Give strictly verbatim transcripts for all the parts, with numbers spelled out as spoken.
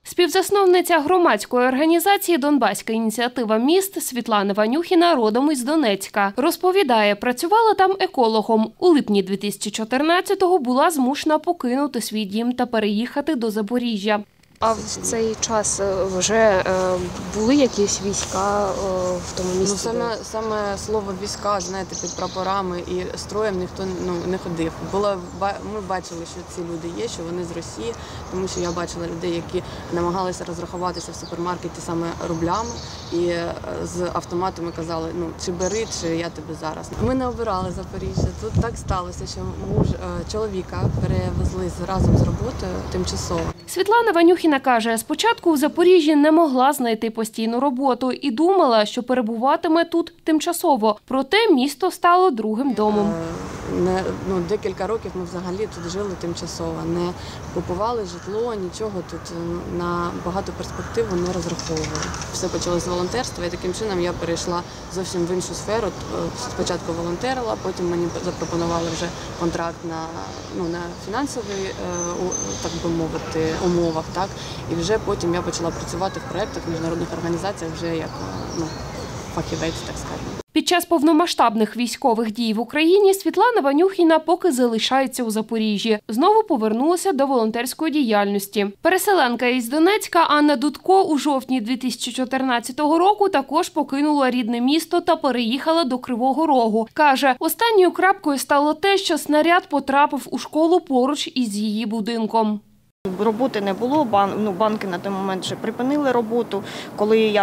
Співзасновниця громадської організації «Донбаська ініціатива міст» Світлана Ванюхіна родом із Донецька. Розповідає, працювала там екологом. У липні дві тисячі чотирнадцятого була змушена покинути свій дім та переїхати до Запоріжжя. А в цей час вже були якісь війська в тому місці? Ну, саме, саме слово «війська», знаєте, під прапорами і строєм ніхто ну, не ходив. Було, ми бачили, що ці люди є, що вони з Росії, тому що я бачила людей, які намагалися розрахуватися в супермаркеті саме рублями і з автоматами казали, ну, чи бери, чи я тебе зараз. Ми не обирали Запоріжжя. Тут так сталося, що муж, чоловіка перевезли разом з роботою тимчасово. Світлана Ванюхіна каже, спочатку у Запоріжжі не могла знайти постійну роботу і думала, що перебуватиме тут тимчасово. Проте місто стало другим домом. Не, ну, декілька років ми взагалі тут жили тимчасово, не купували житло, нічого тут на багато перспектив не розраховували. Все почалося з волонтерства і таким чином я перейшла зовсім в іншу сферу. Спочатку волонтерила, потім мені запропонували вже контракт на, ну, на фінансовий, так би мовити, умовах. Так? І вже потім я почала працювати в проєктах, в міжнародних організаціях вже як ну, фахівець, так скажемо. Під час повномасштабних військових дій в Україні Світлана Ванюхіна поки залишається у Запоріжжі. Знову повернулася до волонтерської діяльності. Переселенка із Донецька Анна Дудко у жовтні дві тисячі чотирнадцятого року також покинула рідне місто та переїхала до Кривого Рогу. Каже, останньою крапкою стало те, що снаряд потрапив у школу поруч із її будинком. Роботи не було, бан, ну, банки на той момент вже припинили роботу. Коли я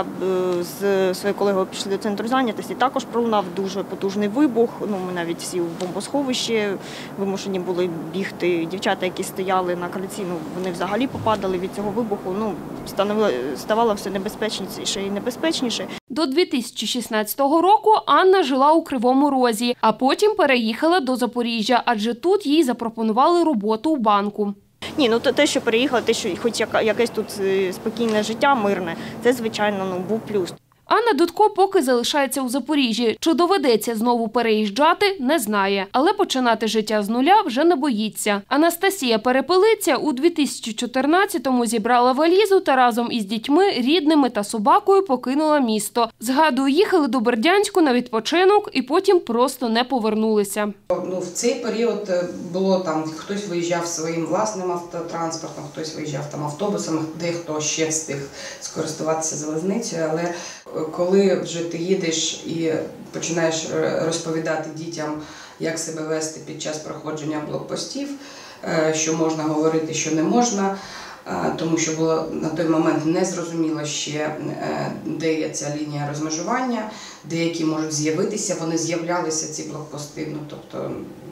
з своєю колегою пішли до центру зайнятості, також пролунав дуже потужний вибух. Ну, ми навіть всі в бомбосховищі вимушені були бігти. Дівчата, які стояли на кільці, ну, вони взагалі попадали від цього вибуху. Ну, ставало все небезпечніше і небезпечніше. До дві тисячі шістнадцятого року Анна жила у Кривому Розі, а потім переїхала до Запоріжжя, адже тут їй запропонували роботу у банку. Ні, ну те, що переїхала, те, що хоч якесь тут спокійне життя, мирне, це, звичайно, ну, був плюс. Анна Дудко поки залишається у Запоріжжі. Чи доведеться знову переїжджати, не знає. Але починати життя з нуля вже не боїться. Анастасія Перепелиця у дві тисячі чотирнадцятому зібрала валізу та разом із дітьми, рідними та собакою покинула місто. Згадую, їхали до Бердянську на відпочинок і потім просто не повернулися. Ну, в цей період було там, хтось виїжджав своїм власним автотранспортом, хтось виїжджав там автобусом, дехто ще встиг скористуватися залізницею, але коли вже ти їдеш і починаєш розповідати дітям, як себе вести під час проходження блокпостів, що можна говорити, що не можна, тому що було на той момент незрозуміло ще, де є ця лінія розмежування, деякі можуть з'явитися, вони з'являлися, ці блокпости, ну, тобто,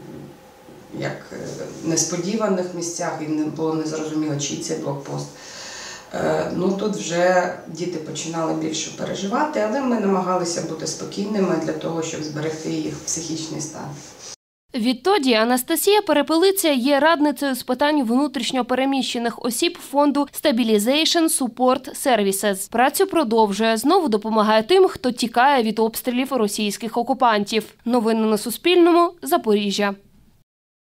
як в несподіваних місцях, і не було незрозуміло, чий це блокпост. Ну, тут вже діти починали більше переживати, але ми намагалися бути спокійними для того, щоб зберегти їх психічний стан. Відтоді Анастасія Перепелиця є радницею з питань внутрішньо переміщених осіб фонду Stabilization Support Services. Працю продовжує, знову допомагає тим, хто тікає від обстрілів російських окупантів. Новини на Суспільному. Запоріжжя.